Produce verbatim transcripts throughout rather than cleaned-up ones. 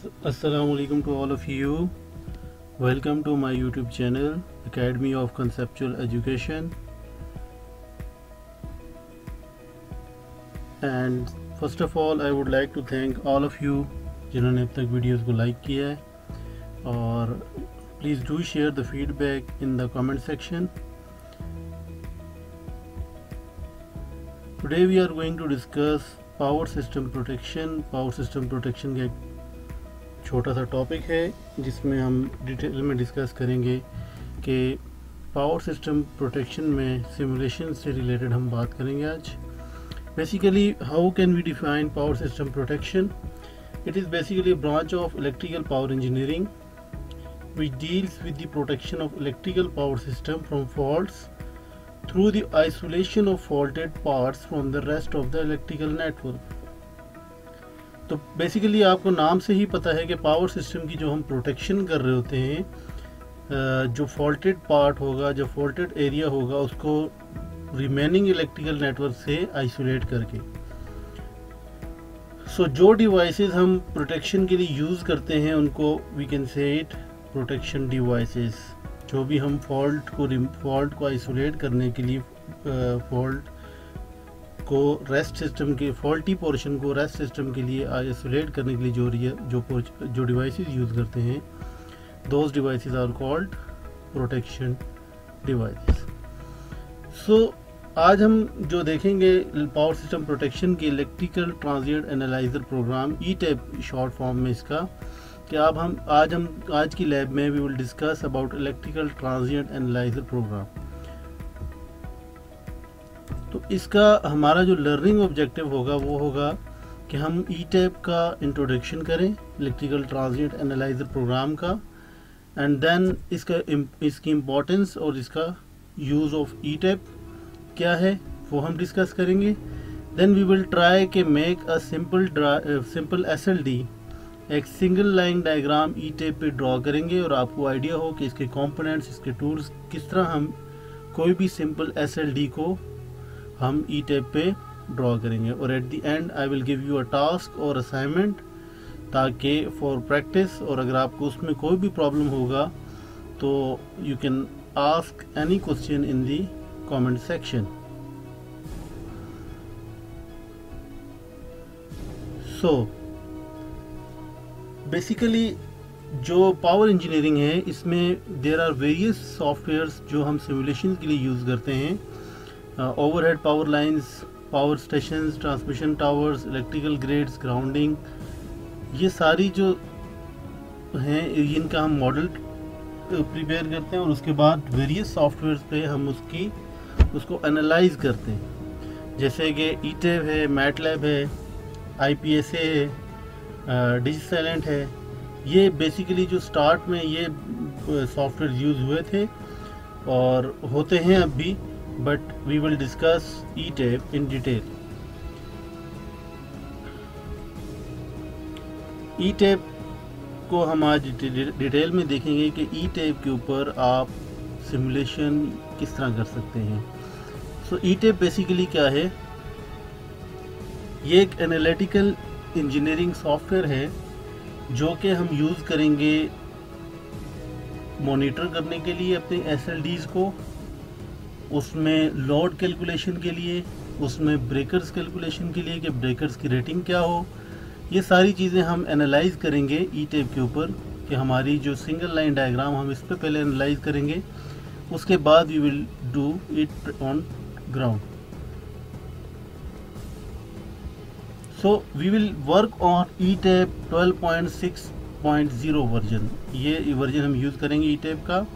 Assalamualaikum to all of you. Welcome to my YouTube channel, Academy of Conceptual Education. And first of all, I would like to thank all of you जिन्होंने अब तक videos को like किया है, और please do share the feedback in the comment section. Today we are going to discuss power system protection. Power system protection का एक छोटा सा टॉपिक है जिसमें हम डिटेल में डिस्कस करेंगे कि पावर सिस्टम प्रोटेक्शन में सिमुलेशन से रिलेटेड हम बात करेंगे आज. Basically how can we define power system protection? It is basically a branch of electrical power engineering which deals with the protection of electrical power system from faults through the isolation of faulted parts from the rest of the electrical network. तो basically आपको नाम से ही पता है कि power system की जो हम प्रोटेक्शन कर रहे होते हैं, जो फॉल्टेड पार्ट होगा, जो फॉल्टेड एरिया होगा, उसको रिमेनिंग इलेक्ट्रिकल नेटवर्क से आइसोलेट करके. सो so, जो डिवाइसेस हम प्रोटेक्शन के लिए यूज़ करते हैं उनको we can say it protection devices. जो भी हम फॉल्ट को फॉल्ट को आइसोलेट करने के लिए, फॉल्ट को रेस्ट सिस्टम के फॉल्टी पोर्शन को रेस्ट सिस्टम के लिए आइसोलेट करने के लिए जो जो जो डिवाइसेस यूज़ करते हैं, those devices are called protection devices. So आज हम जो देखेंगे पावर सिस्टम प्रोटेक्शन के electrical transient analyzer program, ETAP short form में इसका, कि अब हम आज हम आज की लैब में we will discuss about electrical transient analyzer program. तो इसका हमारा जो लर्निंग ऑब्जेक्टिव होगा वो होगा कि हम ई टैप का इंट्रोडक्शन करें, इलेक्ट्रिकल ट्रांजिएंट एनालाइजर प्रोग्राम का, एंड देन इसका इसकी इम्पोर्टेंस और इसका यूज़ ऑफ ई टैप क्या है वो हम डिस्कस करेंगे. देन वी विल ट्राई के make a simple simple S L D, एक single line diagram ETAP पे ड्रॉ करेंगे और आपको आइडिया हो कि इसके कंपोनेंट्स, इसके टूल्स, किस तरह हम कोई भी सिंपल एस एल डी को हम ई टैप पे ड्रॉ करेंगे. और at the end I will give you a task और असाइनमेंट, ताकि फॉर प्रैक्टिस, और अगर आपको उसमें कोई भी प्रॉब्लम होगा तो you can ask any question in the comment section. So basically जो पावर इंजीनियरिंग है, इसमें देयर आर वेरियस सॉफ्टवेयर्स जो हम सिमुलेशन के लिए यूज़ करते हैं. Overhead power lines, power stations, transmission towers, electrical grids, grounding, ये सारी जो हैं इनका हम मॉडल प्रिपेयर करते हैं और उसके बाद वेरियस सॉफ्टवेयर्स पे हम उसकी उसको एनालाइज करते हैं. जैसे कि ई टैप है, मैटलैब है, आई पी एस ए है, डिजिटैलेंट है. ये बेसिकली जो स्टार्ट में ये सॉफ्टवेयर यूज़ हुए थे और होते हैं अब भी, but we will discuss ETAP in detail. ETAP को हम आज डिटेल में देखेंगे कि ई टैप के ऊपर आप सिमुलेशन किस तरह कर सकते हैं. सो ई टैप बेसिकली क्या है? ये एक एनालिटिकल इंजीनियरिंग सॉफ्टवेयर है जो कि हम यूज़ करेंगे मॉनिटर करने के लिए अपने एस एल डीज़ को, उसमें लोड कैलकुलेशन के लिए, उसमें ब्रेकर्स कैलकुलेशन के लिए कि ब्रेकर्स की रेटिंग क्या हो. ये सारी चीज़ें हम एनालाइज करेंगे ई टैप के ऊपर, कि हमारी जो सिंगल लाइन डायग्राम हम इस पर पहले एनालाइज करेंगे, उसके बाद we will do it on ground. So we will work on ETAP twelve point six point zero version. ये वर्जन हम यूज़ करेंगे ई टैप का.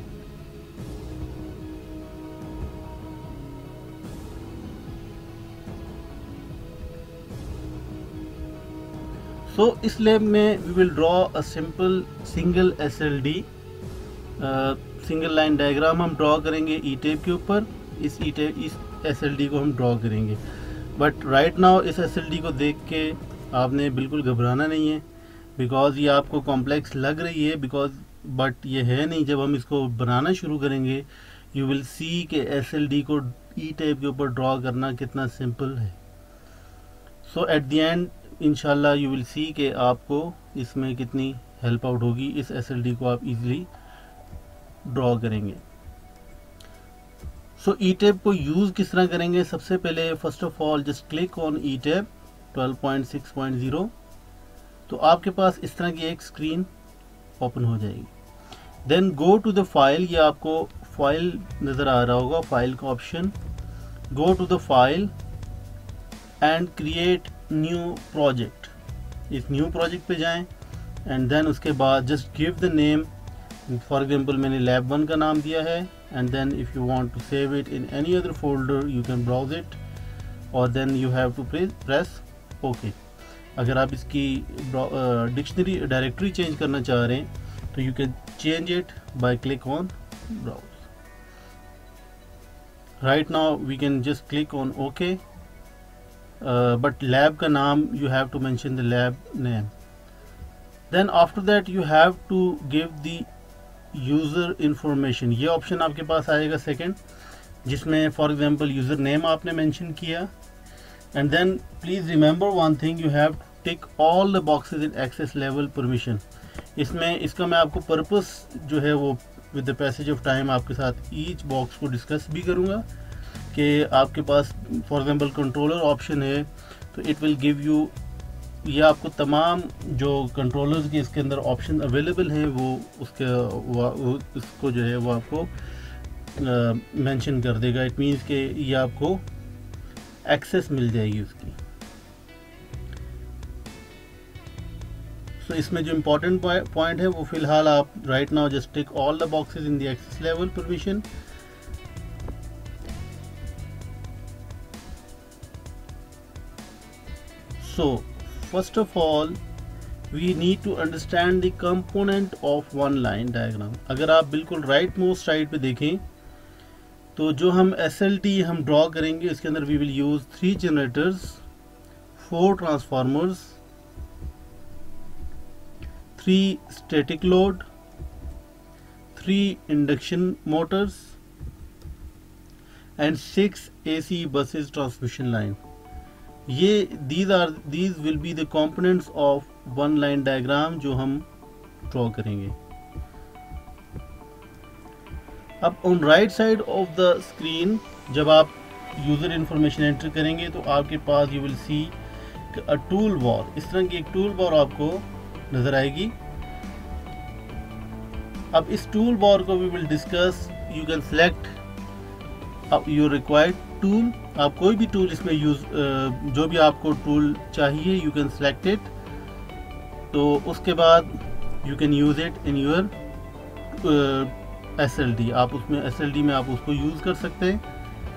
सो so, इस लैब में we will draw a simple single S L D, single line diagram हम draw करेंगे ETAP के ऊपर. इस ई टैप इस एस एल डी को हम ड्रॉ करेंगे. बट राइट नाउ इस एस एल डी को देख के आपने बिल्कुल घबराना नहीं है, बिकॉज ये आपको कॉम्प्लेक्स लग रही है, बिकॉज बट ये है नहीं. जब हम इसको बनाना शुरू करेंगे यू विल सी कि एस एल डी को ई टैप के ऊपर ड्रॉ करना कितना सिंपल है. सो एट द एंड इंशाल्लाह यू विल सी कि आपको इसमें कितनी हेल्प आउट होगी, इस एस एल डी को आप इजीली ड्रॉ करेंगे। सो ई टैब को यूज़ किस तरह करेंगे? सबसे पहले first of all just click on ETAP twelve point six point zero, तो आपके पास इस तरह की एक स्क्रीन ओपन हो जाएगी। Then go to the file, ये आपको फाइल नज़र आ रहा होगा, फाइल का option, go to the file and create new project, इस न्यू प्रोजेक्ट पे जाएं एंड देन उसके बाद just give the name, for example मैंने लैब वन का नाम दिया है, and then if you want to save it in any other folder you can browse it, और then you have to press okay. अगर आप इसकी डिक्शनरी डायरेक्टरी चेंज करना चाह रहे हैं तो you can change it by click on browse. Right now we can just click on okay, but lab का नाम you have to mention the lab name. Then after that you have to give the user information. ये option आपके पास आएगा second, जिसमें for example user name आपने mention किया, and then please remember one thing, you have to tick all the boxes in access level permission. इसमें इसका मैं आपको पर्पस जो है वो with the passage of time आपके साथ ईच बॉक्स को डिस्कस भी करूँगा कि आपके पास फॉर एग्जांपल कंट्रोलर ऑप्शन है तो इट विल गिव यू, ये आपको तमाम जो कंट्रोलर्स के इसके अंदर ऑप्शन अवेलेबल हैं वो उसके वो, वो इसको जो है वो आपको मेंशन कर देगा। इट मींस कि ये आपको एक्सेस मिल जाएगी उसकी। सो so, इसमें जो इम्पोर्टेंट पॉइंट है वो फिलहाल आप right now just tick all the boxes in the access level permission. So first of all we need to understand the component of one line diagram. अगर आप बिल्कुल राइट मोस्ट साइड पे देखें तो जो हम एस एल टी हम draw करेंगे इसके अंदर we will use three generators, four transformers, three static load, three induction motors and six A C buses transmission line. ये these are these will be the components of one line diagram जो हम draw करेंगे। अब on right side of the screen जब आप user information enter करेंगे तो आपके पास you will see a tool bar, इस तरह की एक टूल बार आपको नज़र आएगी। अब इस टूल बार को we will discuss, you can select your required tool, आप कोई भी टूल इसमें यूज जो भी आपको टूल चाहिए यू कैन सेलेक्ट इट, तो उसके बाद you can use it in your S L D, आप उसमें एस एल डी में आप उसको यूज कर सकते हैं।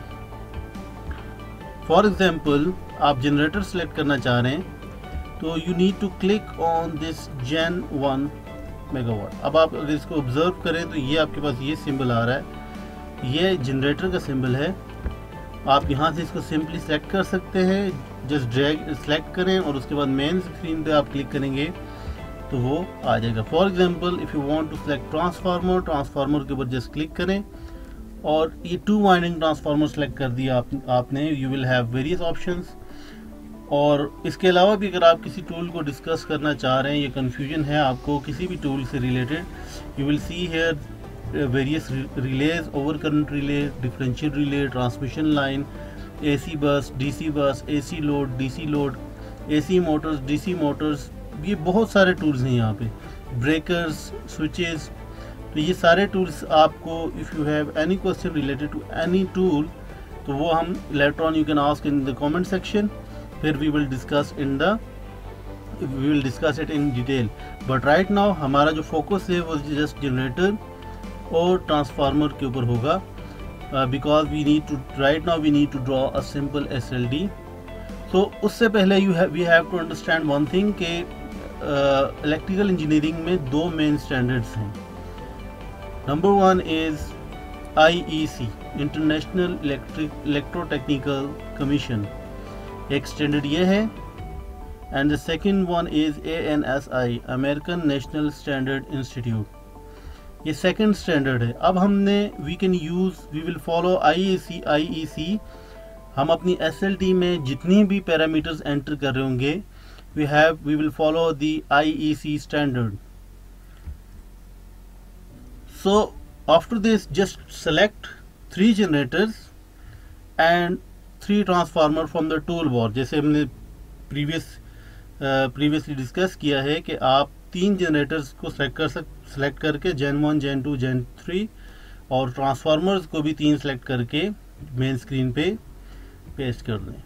फॉर एग्जांपल आप जनरेटर सेलेक्ट करना चाह रहे हैं तो you need to click on this gen one megawatt. अब आप अगर इसको ऑब्जर्व करें तो ये आपके पास ये सिंबल आ रहा है, ये जनरेटर का सिंबल है। आप यहाँ से इसको सिंपली सेलेक्ट कर सकते हैं, जस्ट ड्रैग सेलेक्ट करें और उसके बाद मेन स्क्रीन पे आप क्लिक करेंगे तो वो आ जाएगा। For example if you want to select transformer, transformer के ऊपर जस्ट क्लिक करें और ये टू वाइंडिंग ट्रांसफार्मर सेलेक्ट कर दिया आप, आपने। You will have various options. और इसके अलावा भी अगर आप किसी टूल को डिस्कस करना चाह रहे हैं, ये कन्फ्यूजन है आपको किसी भी टूल से related, you will see here various relays, over current relay, differential relay, transmission line, AC bus, DC bus, AC load, DC load, AC motors, DC motors, ये बहुत सारे टूल्स हैं यहाँ पे, ब्रेकर्स, स्विचेस। तो ये सारे टूल्स आपको if you have any question related to any tool तो वो हम later on you can ask in the comment section, फिर we will discuss in the we will discuss it in detail. But right now हमारा जो focus है वो just generator और transformer के ऊपर होगा, because we need to right now we need to draw a simple S L D. तो उससे पहले you have we have to understand one thing कि इलेक्ट्रिकल इंजीनियरिंग में दो मेन स्टैंडर्ड्स हैं। Number one is I E C, international electric electrotechnical commission, एक standard ये है, and the second one is A N S I, American national standard institute, ये second standard है। अब हमने we can use we will follow I E C I E C. हम अपनी S L T में जितनी भी पैरामीटर्स एंटर कर रहे होंगे we have we will follow the I E C standard. So after this, just select three generators and three transformer from the toolbar. जैसे हमने previous प्रीवियसली डिस्कस किया है कि आप तीन जनरेटर्स को सेलेक्ट कर सक सेलेक्ट करके gen one, gen two, gen three और ट्रांसफार्मर्स को भी तीन सेलेक्ट करके मेन स्क्रीन पे पेस्ट कर दें.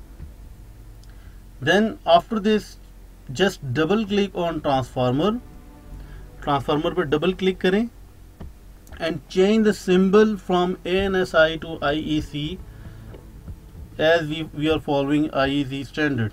Then after this just double click on transformer. Transformer पे डबल क्लिक करें and change the symbol from A N S I to I E C as we we are following I E C standard.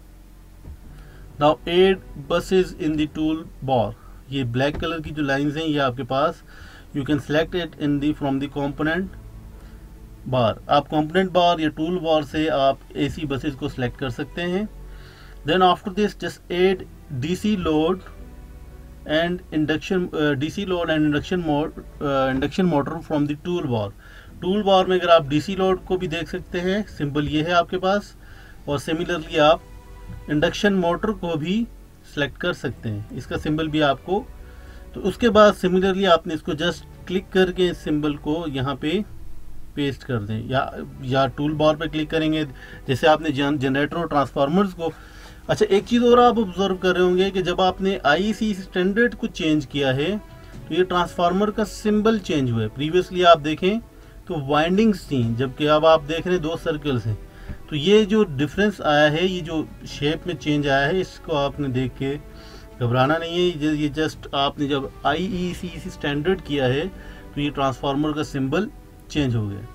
Now add buses in the tool bar. ये black colour की जो lines हैं ये आपके पास, you can select it in the from the component bar. आप component bar या tool bar से आप A C buses को select कर सकते हैं. Then after this just add D C load and induction uh, D C load and induction mode uh, induction motor from the tool bar. tool bar में अगर आप D C load को भी देख सकते हैं, सिंबल ये है आपके पास, और सिमिलरली आप इंडक्शन मोटर को भी सिलेक्ट कर सकते हैं, इसका सिंबल भी आपको. तो उसके बाद सिमिलरली आपने इसको जस्ट क्लिक करके इस सिंबल को यहाँ पे पेस्ट कर दें, या या टूल बार पे क्लिक करेंगे जैसे आपने जनरेटर और ट्रांसफार्मर्स को. अच्छा, एक चीज़ और आप ऑब्जर्व कर रहे होंगे कि जब आपने आई ई सी स्टैंडर्ड को चेंज किया है तो ये ट्रांसफार्मर का सिंबल चेंज हुआ है. प्रीवियसली आप देखें तो वाइंडिंग्स थी, जबकि अब आप देख रहे हैं दो सर्कल्स हैं. तो ये जो डिफरेंस आया है, ये जो शेप में चेंज आया है, इसको आपने देख के घबराना नहीं है. ये जस्ट आपने जब आई ई सी स्टैंडर्ड किया है तो ये ट्रांसफार्मर का सिंबल चेंज हो गया.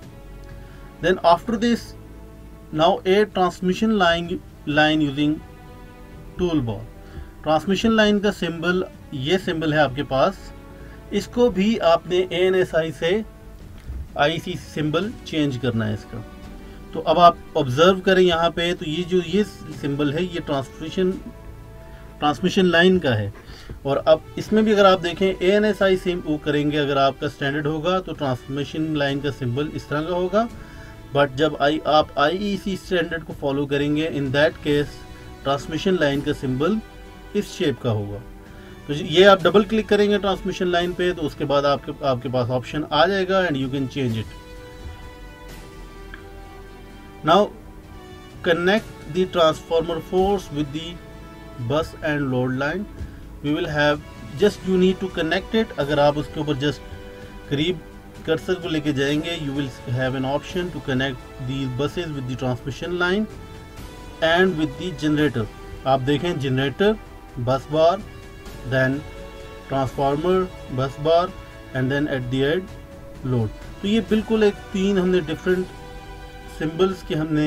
Then after this now a transmission line line using tool bar. Transmission line का सिंबल ये सिंबल है आपके पास, इसको भी आपने ए एन एस आई से आई ई सी सिंबल चेंज करना है इसका. तो अब आप ऑब्जर्व करें यहाँ पे, तो ये जो ये सिंबल है ये ट्रांसमिशन ट्रांसमिशन लाइन का है. और अब इसमें भी अगर आप देखें ए एन एस आई से वो करेंगे, अगर आपका स्टैंडर्ड होगा तो ट्रांसमिशन लाइन का सिंबल इस तरह का होगा. बट जब आई आप आई ई सी स्टैंडर्ड को फॉलो करेंगे, in that case transmission line का सिंबल इस शेप का होगा. तो ये आप डबल क्लिक करेंगे ट्रांसमिशन लाइन पे, तो उसके बाद आपके आपके पास ऑप्शन आ जाएगा and you can change it. Now connect the transformer force with the bus and load line. We will have just you need to connect it. अगर आप उसके ऊपर just करीब कर्सर को लेके जाएंगे, you will have an option to connect these buses with the transmission line and with the generator. आप देखें generator, bus bar, then transformer, bus bar and then at the end load. तो ये बिल्कुल एक तीन हमने different सिंबल्स की हमने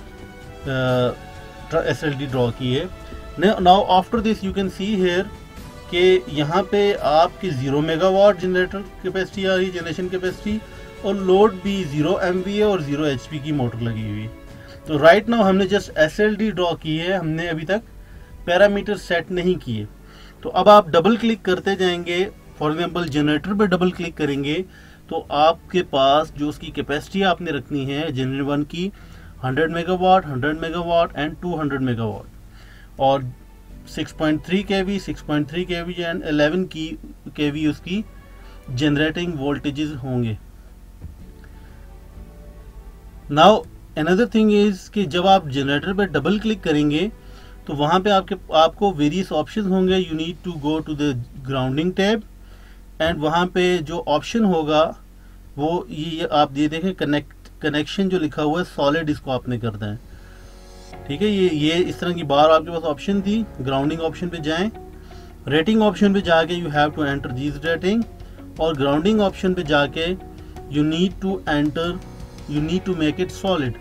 एस एल डी ड्रॉ की है. Now after this you can see here कि यहाँ पे आपकी ज़ीरो मेगावाट जनरेटर कैपेसिटी आ रही, जनरेशन कैपेसिटी, और लोड भी ज़ीरो एम वी है और ज़ीरो एच पी की मोटर लगी हुई है. तो राइट नाउ हमने just S L D draw की है, हमने अभी तक पैरामीटर सेट नहीं किए. तो अब आप डबल क्लिक करते जाएंगे. फॉर एग्जांपल जनरेटर पे डबल क्लिक करेंगे तो आपके पास जो उसकी कैपेसिटी आपने रखनी है जनरेटर वन की hundred megawatt, hundred megawatt and two hundred megawatt, और six point three kV, six point three kV and eleven की केवी उसकी जनरेटिंग वोल्टेजेस होंगे. नाउ अनदर थिंग इज कि जब आप जनरेटर पे डबल क्लिक करेंगे तो वहां पे आपके आपको वेरियस ऑप्शंस होंगे. You need to go to the grounding tab and वहाँ पे जो ऑप्शन होगा वो ये आप ये देखें कनेक्ट कनेक्शन जो लिखा हुआ है सॉलिड, इसको आपने करना है. ठीक है, ये ये इस तरह की बार आपके पास ऑप्शन थी. ग्राउंडिंग ऑप्शन पे जाएं, रेटिंग ऑप्शन पे जाके you have to enter this rating, और ग्राउंडिंग ऑप्शन पे जाके you need to enter you need to make it solid.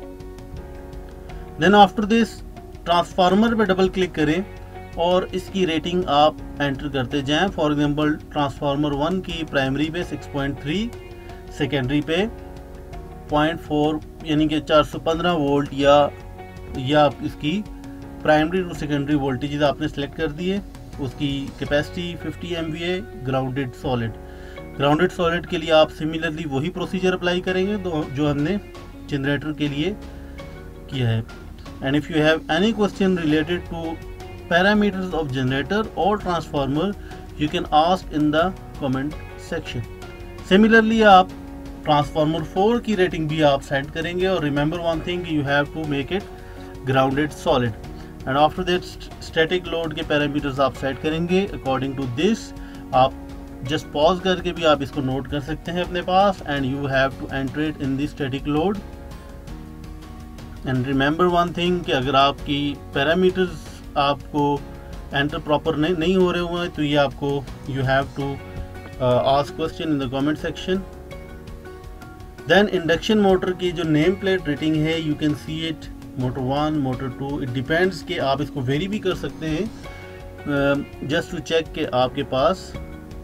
Then after this transformer पे डबल क्लिक करें और इसकी रेटिंग आप एंटर करते जाएं. फॉर एग्जांपल ट्रांसफार्मर वन की प्राइमरी पे सिक्स पॉइंट थ्री, सेकेंडरी पे पॉइंट फोर यानी कि चार सौ पंद्रह वोल्ट, या या इसकी प्राइमरी टू सेकेंडरी वोल्टेज आपने सेलेक्ट कर दिए. उसकी capacity fifty M V A, grounded solid. Grounded solid के लिए आप सिमिलरली वही प्रोसीजर अप्लाई करेंगे तो जो हमने जनरेटर के लिए किया है. and if you have any question related to parameters of generator or transformer, you can ask in the comment section. Similarly आप ट्रांसफार्मर फोर की रेटिंग भी आप सेट करेंगे, और remember one thing, you have to make it grounded solid, and after that static load के parameters आप set करेंगे according to this. आप जस्ट पॉज करके भी आप इसको नोट कर सकते हैं अपने पास, and you have to enter it in the static load. And remember one thing कि अगर आपकी पैरामीटर्स आपको एंटर प्रॉपर नहीं नहीं हो रहे हुए, तो ये आपको you have to ask question in the comment section. Then induction motor की जो नेम प्लेट रेटिंग है, you can see it motor one, motor two, it depends कि आप इसको वेरी भी कर सकते हैं जस्ट टू चेक कि आपके पास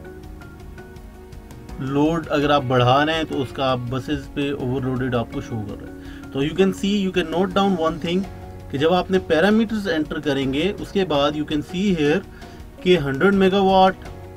लोड अगर आप बढ़ा रहे हैं तो उसका आप बसेस पे ओवरलोडेड आपको शो कर रहे हैं. तो you can see, you can note down one thing कि जब आपने पैरामीटर्स एंटर करेंगे उसके बाद यू कैन सी हेयर कि hundred megawatt,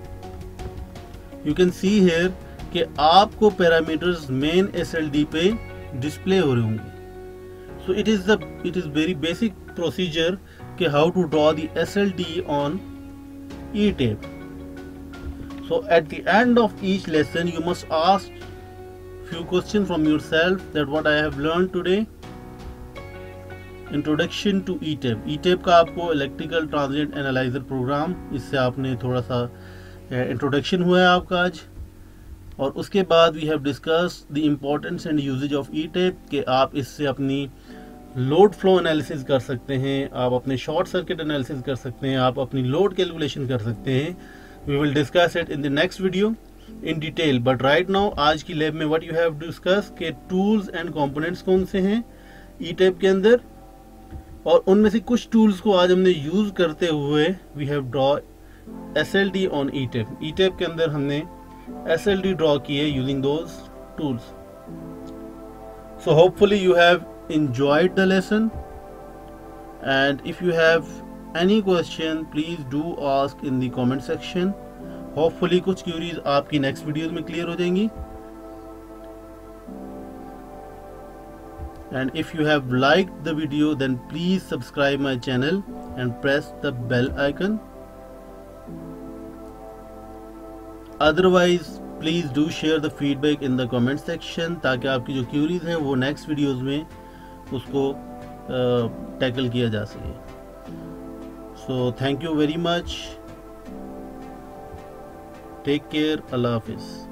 you can see here कि आपको parameters main S L D पे डिस्प्ले हो रहे होंगे. So it is the it is very basic procedure कि how to draw the S L D on ETAP. So at the end of each lesson you must ask few questions from yourself that what I have learned today. Introduction to E tape. E tape का आपको electrical transient analyzer programme, इससे आपने थोड़ा सा introduction हुआ है आपका आज. और उसके बाद we have discuss the importance and usages of ETAP कि आप इससे अपनी लोड फ्लो एनालिसिस कर सकते हैं, आप अपने शॉर्ट सर्किट एनालिसिस कर सकते हैं, आप अपनी लोड कैलकुलेशन कर सकते हैं. We will discuss it in the next video in detail, but right now आज की लैब में what you have discussed के tools and components कौन से हैं ई टेप के अंदर, और उनमें से कुछ tools को आज हमने यूज करते हुए we have draw S L D on ETAP. ETAP के अंदर हमने एस एल डी draw किए using those tools. So hopefully you have enjoyed the lesson, and if you have any question please do ask in the comment section. hopefully कुछ queries आपकी next videos में clear हो जाएंगी. and if you have liked the video then please subscribe my channel and press the bell icon. otherwise please do share the feedback in the comment section ताकि आपकी जो curies हैं वो next videos में उसको tackle uh, किया जा सके. So thank you very much. Take care. Allah Hafiz.